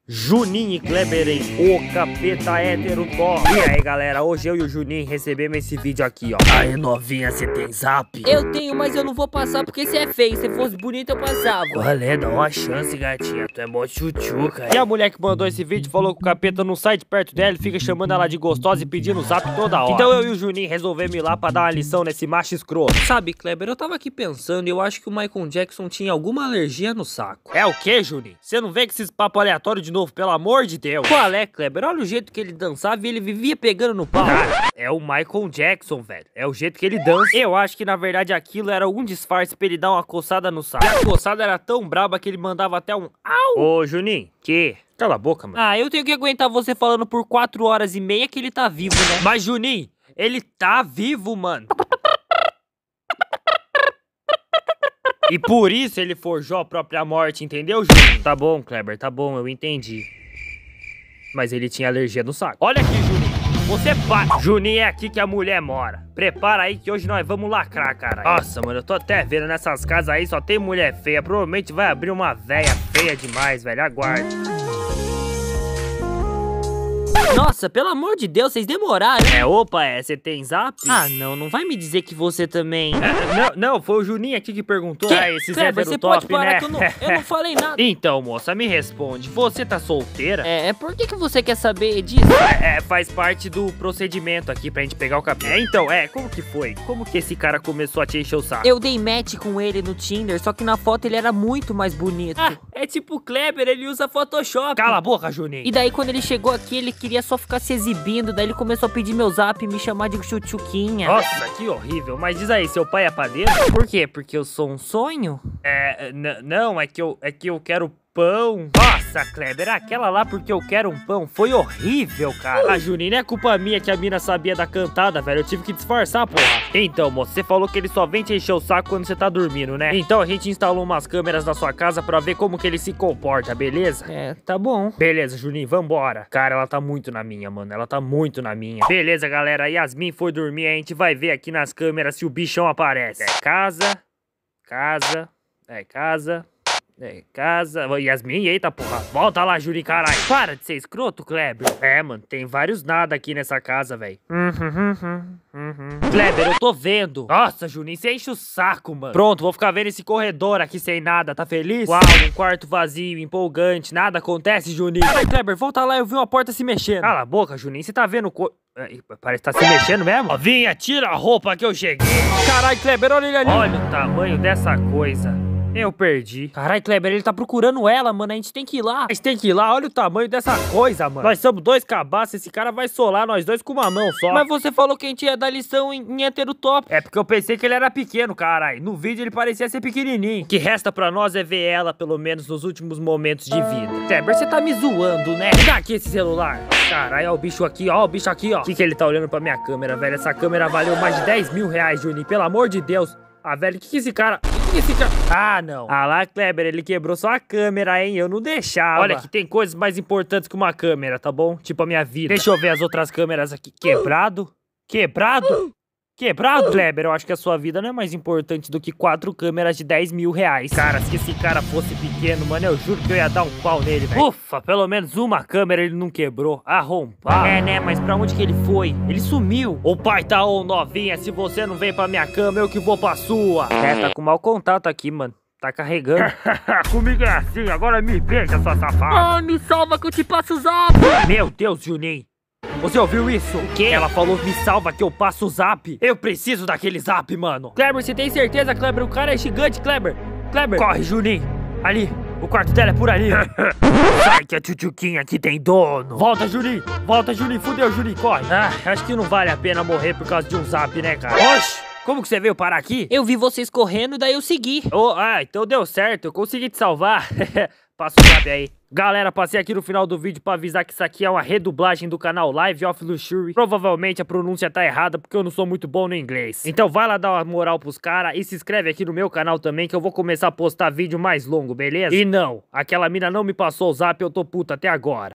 Juninho e Kleber em O Capeta Hétero Top. E aí galera, hoje eu e o Juninho recebemos esse vídeo aqui, ó. Aí novinha, você tem zap? Eu tenho, mas eu não vou passar porque você é feio. Se fosse bonito eu passava. Olha, dá uma chance, gatinha. Tu é mó tchutchuca. E a mulher que mandou esse vídeo falou que o capeta não sai de perto dela e fica chamando ela de gostosa e pedindo zap toda hora. Então eu e o Juninho resolvemos ir lá pra dar uma lição nesse macho escroto. Sabe, Kleber, eu tava aqui pensando e eu acho que o Michael Jackson tinha alguma alergia no saco. É o que, Juninho? Você não vê que esses papos aleatórios de novo, pelo amor de Deus? Qual é, Kleber? Olha o jeito que ele dançava e ele vivia pegando no pau. Cara, é o Michael Jackson, velho. É o jeito que ele dança. Eu acho que, na verdade, aquilo era um disfarce pra ele dar uma coçada no saco. E a coçada era tão braba que ele mandava até um au. Ô, Juninho, que? Cala a boca, mano. Ah, eu tenho que aguentar você falando por 4 horas e meia que ele tá vivo, né? Mas, Juninho, ele tá vivo, mano. E por isso ele forjou a própria morte, entendeu, Juninho? Tá bom, Kleber, tá bom, eu entendi. Mas ele tinha alergia no saco. Olha aqui, Juninho. Você para. Juninho, é aqui que a mulher mora. Prepara aí que hoje nós vamos lacrar, cara. Nossa, mano, eu tô até vendo nessas casas aí só tem mulher feia. Provavelmente vai abrir uma véia feia demais, velho. Aguarde. Nossa, pelo amor de Deus, vocês demoraram. Opa, você tem zap? Ah, não vai me dizer que você também... Não, foi o Juninho aqui que perguntou. Esses Kleber, você pode parar, né? que eu não falei nada. Então, moça, me responde. Você tá solteira? Por que você quer saber disso? Faz parte do procedimento aqui pra gente pegar o capeta. Então, como que foi? Como que esse cara começou a te encher o saco? Eu dei match com ele no Tinder, só que na foto ele era muito mais bonito. É tipo o Kleber, ele usa Photoshop. Cala a boca, Juninho. E daí quando ele chegou aqui, ele queria só ficar se exibindo, daí ele começou a pedir meu zap e me chamar de chuchuquinha. Nossa, que horrível. Mas diz aí, seu pai é padeiro? Por quê? Porque eu sou um sonho? Não, é que eu quero pão. Nossa, Kleber, aquela lá porque eu quero um pão foi horrível, cara. Juninho, não é culpa minha que a mina sabia da cantada, velho. Eu tive que disfarçar, porra. Então, moço, você falou que ele só vem te encher o saco quando você tá dormindo, né? Então a gente instalou umas câmeras na sua casa pra ver como que ele se comporta, beleza? Tá bom. Beleza, Juninho, vambora. Cara, ela tá muito na minha, mano. Ela tá muito na minha. Beleza, galera. A Yasmin foi dormir. A gente vai ver aqui nas câmeras se o bichão aparece. Casa. Yasmin, eita porra. Volta lá, Juninho, caralho. Para de ser escroto, Kleber. Mano, tem vários nada aqui nessa casa, velho. Kleber, eu tô vendo. Nossa, Juninho, você enche o saco, mano. Pronto, vou ficar vendo esse corredor aqui sem nada, tá feliz? Uau, um quarto vazio, empolgante. Nada acontece, Juninho. Caralho, Kleber, volta lá, eu vi uma porta se mexendo. Cala a boca, Juninho, você tá vendo parece que tá se mexendo mesmo. Ó, vinha, tira a roupa que eu cheguei. Caralho, Kleber, olha ele ali. Olha o tamanho dessa coisa. Eu perdi. Caralho, Kleber, ele tá procurando ela, mano. A gente tem que ir lá. A gente tem que ir lá, olha o tamanho dessa coisa, mano. Nós somos dois cabaços, esse cara vai solar nós dois com uma mão só. Mas você falou que a gente ia dar lição em hétero top. É porque eu pensei que ele era pequeno, caralho. No vídeo ele parecia ser pequenininho. O que resta pra nós é ver ela, pelo menos nos últimos momentos de vida. Kleber, você tá me zoando, né? Me dá aqui esse celular. Caralho, ó o bicho aqui, ó. O que ele tá olhando pra minha câmera, velho? Essa câmera valeu mais de 10 mil reais, Juninho. Pelo amor de Deus. Velho, que esse cara... não. Lá, Kleber, ele quebrou só a câmera, hein? Eu não deixava. Olha, que tem coisas mais importantes que uma câmera, tá bom? Tipo a minha vida. Deixa eu ver as outras câmeras aqui. Quebrado? Kleber, eu acho que a sua vida não é mais importante do que 4 câmeras de 10 mil reais. Cara, se esse cara fosse pequeno, mano, eu juro que eu ia dar um pau nele, velho. Ufa, pelo menos uma câmera ele não quebrou. Arrombado. Né, mas pra onde que ele foi? Ele sumiu. O pai tá novinha, se você não vem pra minha cama, eu que vou pra sua. Tá com mau contato aqui, mano. Tá carregando. Comigo é assim, agora me beija, sua safada. Me salva que eu te passo o zap. Meu Deus, Juninho. Você ouviu isso? O quê? Ela falou, me salva que eu passo o zap. Eu preciso daquele zap, mano. Kleber, você tem certeza, Kleber? O cara é gigante, Kleber. Corre, Juninho. Ali. O quarto dela é por ali. Sai que a tchutchuquinha aqui tem dono. Volta, Juninho. Fudeu, Juninho. Corre. Acho que não vale a pena morrer por causa de um zap, né, cara? Oxi. Como que você veio parar aqui? Eu vi vocês correndo, daí eu segui. Então deu certo. Eu consegui te salvar. Passa o zap aí. Galera, passei aqui no final do vídeo pra avisar que isso aqui é uma redublagem do canal Live of Luxury. Provavelmente a pronúncia tá errada porque eu não sou muito bom no inglês. Então vai lá dar uma moral pros caras e se inscreve aqui no meu canal também que eu vou começar a postar vídeo mais longo, beleza? E não, aquela mina não me passou o zap, eu tô puto até agora.